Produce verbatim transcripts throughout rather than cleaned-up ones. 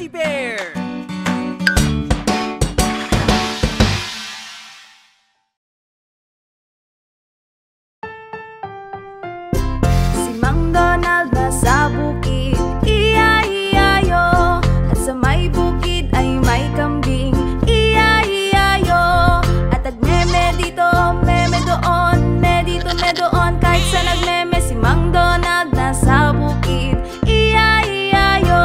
Fuzzy Bear! Si Mang Donald nasa bukid, iya-iya-yo. At sa may bukid ay may kambing, iya-iya-yo. At nagmeme dito, meme doon, me dito, me doon. Kahit sa nagmeme, si Mang Donald nasa bukid, iya-iya-yo.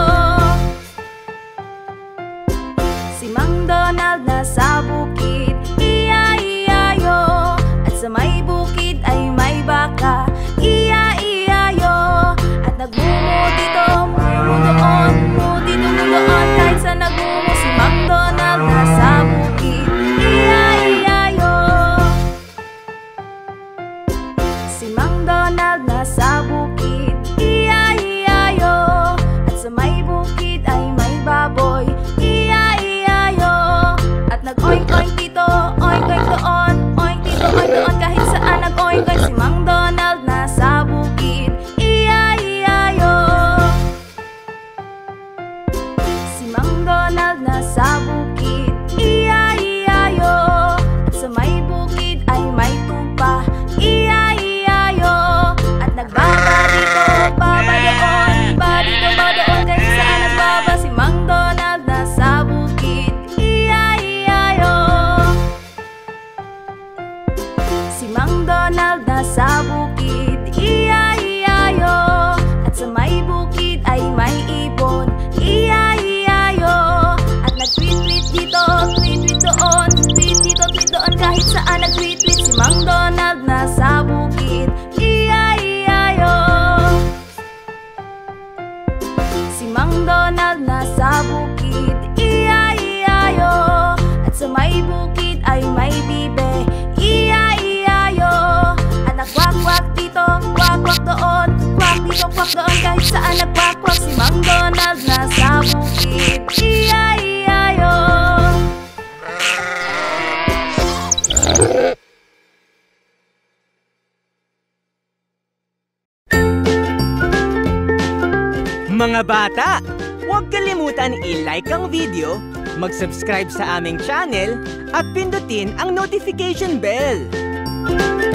Si Mang Donald nasa bukid, iya-iya-yo. At sa may bukid ay may baka, iya-iya-yo. At nagmumo dito, mumo doon, mumo dito, mumo doon. Kahit sa nagmumo, si Mang Donald nasa bukid, iya-iya-yo. Si Mang Donald nasa bukid, iya-iya-yo. At sa may bukid ay may baboy, iya-iya-yo. At nag-oink-oink dito, oink-oink doon, oink dito, oink doon. Kahit saan nag-oink-oink, si Mang Donald nasa bukid, iya-iya-yo. Si Mang Donald nasa bukid, iya-iya-yo. At sa may bukid ay may tupa, iya-iya-yo. At nagbaba dito, baba doon, ba dito, ba doon. Kahit saan nagbaba, si Mang Donald nasa bukid, iya-iya-yo. Si Mang Donald nasa bukid, iya-iya-yo. At sa may bukid ay may ibon, iya-iya-yo. At nag-tweet-tweet dito, tweet-tweet doon, tweet dito, tweet doon. Kahit saan nag-tweet-tweet, si Mang Donald nasa bukid, iya-iya-yo. Si Mang Donald nasa bukid, iya-iya-yo. At sa may bukid ay may bibe, iya-iya-yo. At nagwakwak dito, kwakwak doon, kwak dito, kwak doon. Kahit saan nagwakwak, si Mang Donald nasa bukid, iya-iya-yo. Mga bata, huwag kalimutan i-like ang video, mag-subscribe sa aming channel, at pindutin ang notification bell.